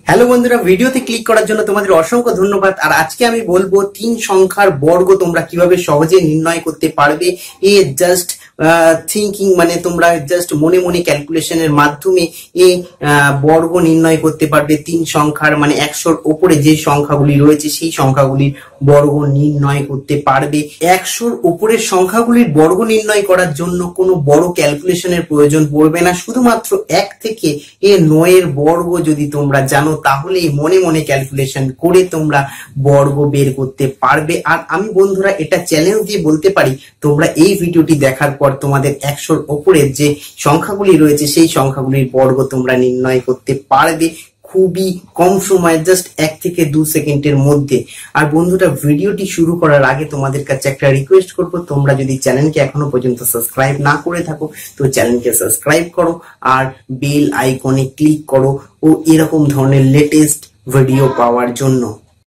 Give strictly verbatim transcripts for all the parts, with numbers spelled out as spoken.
Hello বন্ধুরা, ভিডিওতে click করার জন্য তোমাদের অসংখ্য ধন্যবাদ। আর আজকে আমি বলবো তিন সংখ্যার বর্গ তোমরা কিভাবে সহজে নির্ণয় করতে পারবে। এ জাস্ট থিঙ্কিং মানে তোমরা জাস্ট মনে মনে ক্যালকুলেশনের মাধ্যমে এই বর্গ নির্ণয় করতে পারবে। তিন সংখ্যার মানে একশোর উপরে যে সংখ্যাগুলি রয়েছে সেই সংখ্যাগুলির বর্গ নির্ণয় করতে পারবে। একশোর উপরের সংখ্যাগুলির বর্গ নির্ণয় করার জন্য কোনো বড় ক্যালকুলেশনের প্রয়োজন পড়বে না। শুধুমাত্র এক থেকে এ নয়ের বর্গ যদি তোমরা জানো তাহলে মনে মনে ক্যালকুলেশন করে তোমরা বর্গ বের করতে পারবে। আর আমি বন্ধুরা এটা চ্যালেঞ্জ দিয়ে বলতে পারি, তোমরা এই ভিডিওটি দেখার পর তোমাদের একশোর উপরে যে সংখ্যাগুলি রয়েছে সেই সংখ্যাগুলির বর্গ তোমরা নির্ণয় করতে পারবে খুবই কম সময়, জাস্ট এক থেকে দু সেকেন্ডের মধ্যে। আর বন্ধুরা, ভিডিওটি শুরু করার আগে তোমাদের কাছে একটা রিকোয়েস্ট করব, তোমরা যদি চ্যানেলকে এখনো পর্যন্ত সাবস্ক্রাইব না করে থাকো তো চ্যানেলকে সাবস্ক্রাইব করো আর বেল আইকনে ক্লিক করো ও এরকম ধরনের লেটেস্ট ভিডিও পাওয়ার জন্য।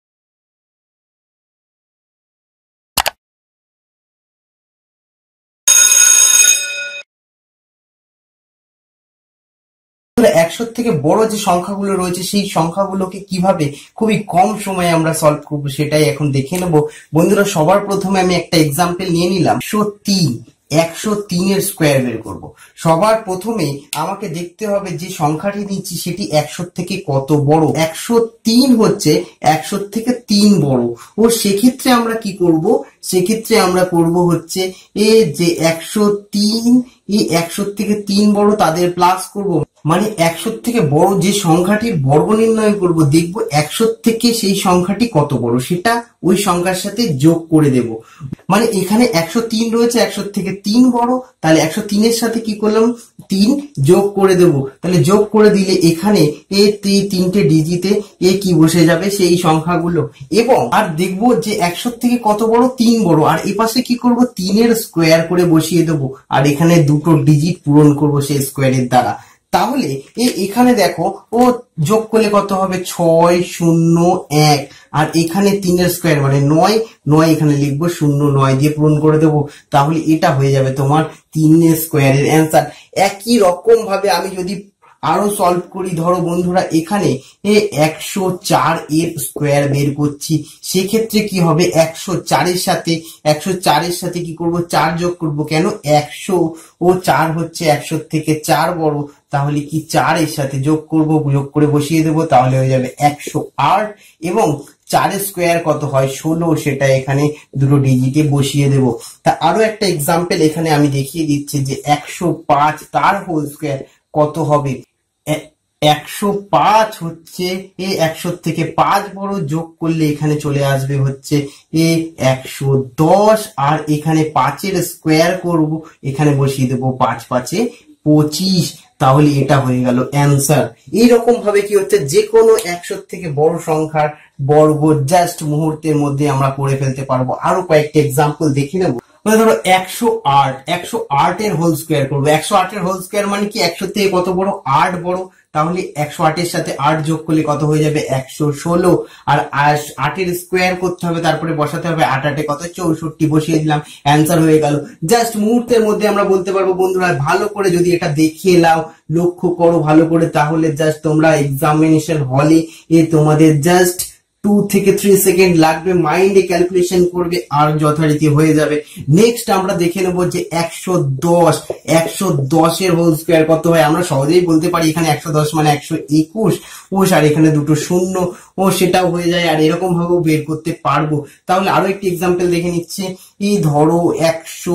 একশো থেকে বড় যে সংখ্যাগুলো রয়েছে সেই সংখ্যাগুলোকে কিভাবে খুবই কম সময়ে আমরা সলভ করব সেটাই এখন দেখে নেব। বন্ধুরা, সবার প্রথমে আমি একটা এক্সাম্পল নিয়ে নিলাম। একশো তিন একশো তিনের স্কোয়ার বের করব। সবার প্রথমে আমাকে দেখতে হবে যে সংখ্যাটি নিচ্ছি সেটি একশো থেকে কত বড়। একশো তিন হচ্ছে একশো থেকে তিন বড়, ও সেক্ষেত্রে আমরা কি করব, সেক্ষেত্রে আমরা করব হচ্ছে এ যে একশো তিন এই একশো থেকে তিন বড় তাদের প্লাস করব, মানে একশো থেকে বড় যে সংখ্যাটির বর্গ নির্ণয় করব, দেখব একশো থেকে সেই সংখ্যাটি কত বড় সেটা ওই সংখ্যার সাথে যোগ করে দেব। মানে এখানে একশো তিন রয়েছে, একশো থেকে তিন বড়, তাহলে একশো তিনের সাথে কি করলাম, তিন যোগ করে দেব। তাহলে যোগ করে দিলে এখানে এ তিনটে ডিজিটে এ কি বসে যাবে সেই সংখ্যাগুলো, এবং আর দেখব যে একশো থেকে কত বড়, তিন বড়। আর এ পাশে কি করব, তিনের স্কোয়ার করে বসিয়ে দেবো আর এখানে দুটো ডিজিট পূরণ করব সেই স্কোয়ারের দ্বারা। তাহলে এখানে দেখো ও যোগ করলে কত হবে, ছয় শূন্য এক, আর এখানে তিনের স্কোয়ার মানে নয়, নয় এখানে লিখবো, শূন্য নয় দিয়ে পূরণ করে দেবো। তাহলে এটা হয়ে যাবে তোমার তিনের স্কোয়ারের অ্যান্সার। একই রকম ভাবে আমি যদি আরো সলভ করি, ধরো বন্ধুরা এখানে একশো চার এর স্কোয়ার বের করছি, সেক্ষেত্রে কি হবে, একশো চারের সাথে একশো চারের সাথে কি করব, চার যোগ করব। কেন, একশো ও চার হচ্ছে একশো থেকে চার বড়, তাহলে কি চার এর সাথে যোগ করব, যোগ করে বসিয়ে দেবো, তাহলে হয়ে যাবে একশো আট। এবং চারের স্কোয়ার কত হয়, ষোলো, সেটা এখানে দুটো ডিজিটে বসিয়ে দেব। তা আরো একটা এক্সাম্পল এখানে আমি দেখিয়ে দিচ্ছি যে একশো পাঁচ তার হোল স্কোয়ার কত হবে। একশো পাঁচ হচ্ছে এ একশো থেকে পাঁচ বড়, যোগ করলে এখানে চলে আসবে হচ্ছে এ একশো দশ, আর এখানে পাঁচের স্কোয়ার করব, এখানে বসিয়ে দেবো পাঁচ পাঁচে পঁচিশ, তাহলে এটা হয়ে গেল অ্যান্সার। এইরকম ভাবে কি হচ্ছে, যে কোনো একশো থেকে বড় সংখ্যার বর্গ জাস্ট মুহূর্তের মধ্যে আমরা করে ফেলতে পারবো। আরো কয়েকটা এক্সাম্পল দেখে নেবো। ধরো একশো আট একশো আট এর হোল স্কোয়ার করবো। একশো আট এর হোল স্কোয়ার মানে কি, একশো থেকে কত বড়, আট বড়, তাহলে একশো আটের সাথে আট যোগ করলে কত হয়ে যাবে, একশো ষোলো। আর আটের স্কোয়ার করতে হবে, তারপরে বসাতে হবে আট আটে কত, চৌষট্টি, বসিয়ে দিলাম, অ্যান্সার হয়ে গেল। জাস্ট মুহূর্তের মধ্যে আমরা বলতে পারবো। বন্ধুরা, ভালো করে যদি এটা দেখিয়ে নাও, লক্ষ্য করো ভালো করে, তাহলে জাস্ট তোমরা এক্সামিনেশন হলে এ তোমাদের জাস্ট টু থেকে থ্রি সেকেন্ড লাগবে, মাইন্ডে ক্যালকুলেশন করবে আর যথারীতি হয়ে যাবে। নেক্সট আমরা দেখে নেবো যে একশো দশ একশো দশ এর হোল স্কোয়ার কত হয়। আমরা সহজেই বলতে পারি এখানে একশো দশ মানে একশো একুশ, ও আর এখানে দুটো শূন্য, ও সেটাও হয়ে যায়, আর এরকম ভাবেও বের করতে পারবো। তাহলে আরো একটি এক্সাম্পল দেখে নিচ্ছি। এই ধরো একশো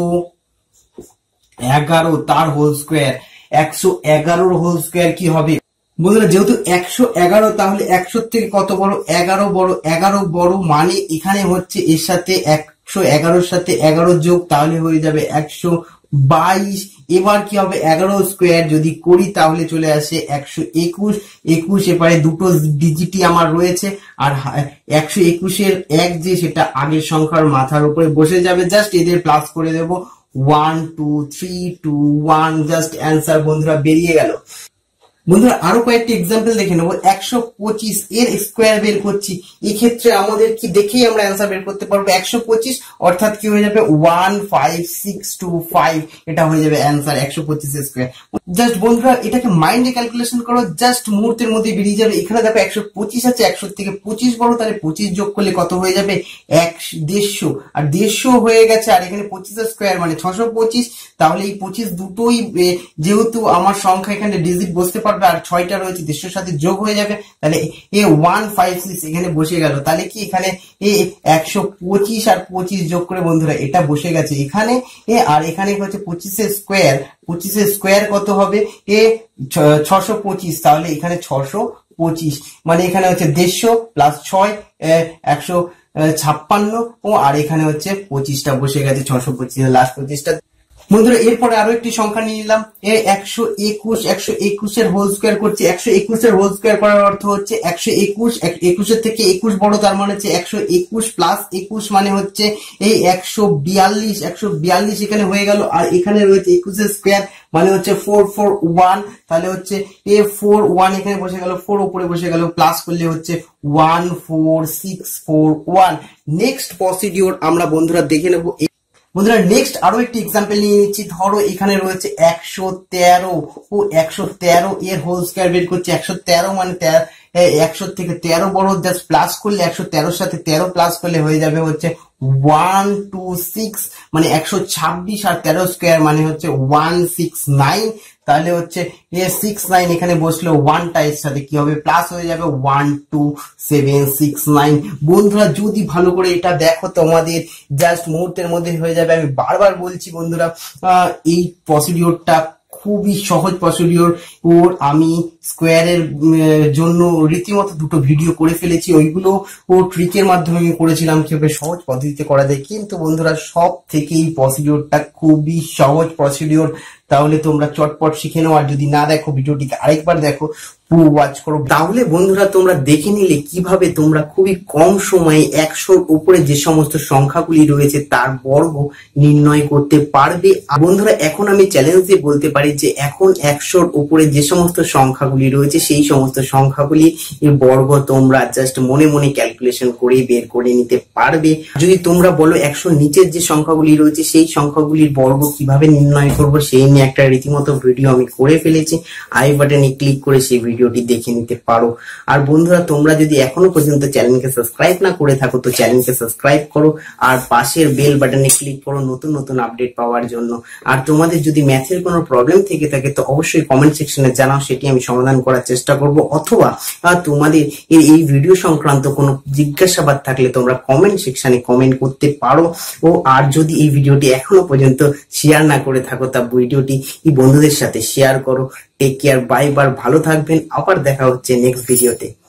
এগারো তার হোল স্কোয়ার। একশো এগারোর হোল স্কোয়ার কি হবে বন্ধুরা, যেহেতু একশো এগারো, তাহলে একশো থেকে কত বড়, এগারো বড়, এগারো বড় মানে এখানে হচ্ছে এর সাথে একশো এগারোর সাথে এগারো যোগ, তাহলে হয়ে যাবে একশো বাইশ। এবার কি হবে, এগারো স্কোয়ার যদি করি তাহলে চলে আসে একশো একুশ। একুশ এবারে দুটো ডিজিটই আমার রয়েছে, আর একশো একুশের এক যে সেটা আগের সংখ্যার মাথার উপরে বসে যাবে, জাস্ট এদের প্লাস করে দেবো, one two three two one, just answer বন্ধুরা বেরিয়ে গেল। বন্ধুরা আরো কয়েকটি এক্সাম্পল দেখে নেবো। একশো পঁচিশ এর স্কোয়ার বের করছি, এক্ষেত্রে আমাদের কি দেখেই আমরা অ্যান্সার বের করতে পারবো। একশো পঁচিশ অর্থাৎ কি হয়ে যাবে one five six two five, এটা হয়ে যাবে অ্যান্সার একশো পঁচিশ স্কোয়ার। জাস্ট বন্ধুরা এটাকে মাইন্ডে ক্যালকুলেশন করো, জাস্ট মুহূর্তের মধ্যে বেরিয়ে যাবে। এখানে দেখো একশো পঁচিশ আছে, একশো থেকে পঁচিশ বড়, তাহলে পঁচিশ যোগ করলে কত হয়ে যাবে এক দেড়শো, আর দেড়শো হয়ে গেছে, আর এখানে পঁচিশ স্কোয়ার মানে ছশো পঁচিশ। তাহলে এই পঁচিশ দুটোই যেহেতু আমার সংখ্যা এখানে ডিজিট বসতে পারবে, আর ছয়টা রয়েছে দেড়শোর সাথে যোগ হয়ে যাবে, তাহলে এ ওয়ান ফাইভ সিক্স এখানে বসে গেল। তাহলে কি এখানে এ একশো পঁচিশ আর পঁচিশ যোগ করে বন্ধুরা এটা বসে গেছে এখানে, এ আর এখানে হচ্ছে পঁচিশের স্কোয়ার, পঁচিশের স্কোয়ার কত হবে এ ছশো পঁচিশ, তাহলে এখানে ছশো পঁচিশ মানে এখানে হচ্ছে দেড়শো প্লাস ছয় একশো ছাপ্পান্ন, ও আর এখানে হচ্ছে পঁচিশটা বসে গেছে, ছশো পঁচিশ লাস্ট পঁচিশটা। বন্ধুরা এরপরে আরো একটি সংখ্যা নিয়ে নিলাম, এ একশো একুশ, একশো একুশের হোল স্কোয়ার করছি। একশো একুশের হোল স্কোয়ার করার অর্থ হচ্ছে একশো একুশ, একুশের থেকে একুশ বড়, তার মানে হচ্ছে একশো একুশ প্লাস একুশ মানে হচ্ছে এই একশো বিয়াল্লিশ, একশো বিয়াল্লিশ এখানে হয়ে গেল, আর এখানে রয়েছে একুশের স্কোয়ার মানে হচ্ছে ফোর ফোর ওয়ান, তাহলে হচ্ছে এ ফোর ওয়ান এখানে বসে গেল, ফোর উপরে বসে গেল, প্লাস করলে হচ্ছে one four six four one. Next procedure আমরা বন্ধুরা দেখে নেবো। বন্ধুরা নেক্সট আরো একটি এক্সাম্পল নিয়ে নিচ্ছি। ধরো এখানে রয়েছে একশো তেরো, ও একশো তেরো এর হোল স্কোয়ার বের করছে। একশো তেরো মানে একশো থেকে তেরো বড়, জাস্ট প্লাস করলে একশো তেরোর সাথে তেরো প্লাস করলে হয়ে যাবে হচ্ছে ওয়ান টু সিক্স মানে একশো ছাব্বিশ, আর তেরো স্কোয়ার মানে হচ্ছে ওয়ান সিক্স নাইন, তাহলে হচ্ছে সিক্স নাইন এখানে বসলে ওয়ানটা এর সাথে কি হবে প্লাস হয়ে যাবে one two seven six nine. বন্ধুরা যদি ভালো করে এটা দেখো তোমাদের জাস্ট মুহূর্তের মধ্যে হয়ে যাবে। আমি বারবার বলছি বন্ধুরা এই প্রসিডিওরটা খুবই সহজ প্রসিডিওর, ওর আমি স্কোয়ারের জন্য রীতিমতো দুটো ভিডিও করে ফেলেছি, ওইগুলো ও ট্রিকের মাধ্যমে আমি করেছিলাম কিভাবে সহজ পদ্ধতিতে করা যায়। কিন্তু বন্ধুরা সব থেকে এই প্রসিডিওরটা খুবই সহজ প্রসিডিওর, তাহলে তোমরা চটপট শিখে নাও। আর যদি না দেখো ভিডিওটিকে আরেকবার দেখো, পুরো ওয়াচ করো, তাহলে বন্ধুরা তোমরা দেখে নিলে কিভাবে তোমরা খুবই কম সময়ে একশোর উপরে যে সমস্ত সংখ্যাগুলি রয়েছে তার বর্গ নির্ণয় করতে পারবে। বন্ধুরা এখন আমি চ্যালেঞ্জ দিয়ে বলতে পারি যে এখন একশোর উপরে যে সমস্ত সংখ্যাগুলি রয়েছে সেই সমস্ত সংখ্যাগুলি এর বর্গ তোমরা জাস্ট মনে মনে ক্যালকুলেশন করে বের করে নিতে পারবে। যদি তোমরা বলো একশোর নিচের যে সংখ্যাগুলি রয়েছে সেই সংখ্যাগুলির বর্গ কিভাবে নির্ণয় করবো সেই নিয়ে একটা রীতিমতো ভিডিও আমি করে ফেলেছি, আই বাটনে ক্লিক করে সেই ভিডিওটি দেখে নিতে পারো। আর বন্ধুরা তোমরা যদি এখনো পর্যন্ত চ্যানেলকে সাবস্ক্রাইব না করে থাকো তো চ্যানেলকে সাবস্ক্রাইব করো, আর পাশের বেল বাটনে ক্লিক করো নতুন নতুন আপডেট পাওয়ার জন্য। আর তোমাদের যদি ম্যাথের কোনো প্রবলেম থেকে থাকে তো অবশ্যই কমেন্ট সেকশনে জানাও, সেটি আমি সমাধান করার চেষ্টা করব। অথবা তোমাদের এই ভিডিও সংক্রান্ত কোনো জিজ্ঞাসাবাদ থাকলে তোমরা কমেন্ট সেকশনে কমেন্ট করতে পারো। ও আর যদি এই ভিডিওটি এখনো পর্যন্ত শেয়ার না করে থাকো তা ভিডিওটি বন্ধুদের সাথে শেয়ার করো। টেক কেয়ার, বাই, বার, ভালো থাকবেন। আবার দেখা হচ্ছে নেক্সট ভিডিওতে।